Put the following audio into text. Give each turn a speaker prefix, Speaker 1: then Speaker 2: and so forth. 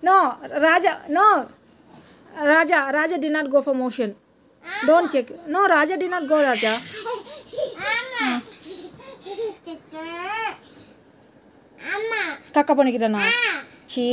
Speaker 1: No, Raja did not go for motion. Don't check. No, Raja did not go, Raja. Kakak பண்ணிக்கிறேனா C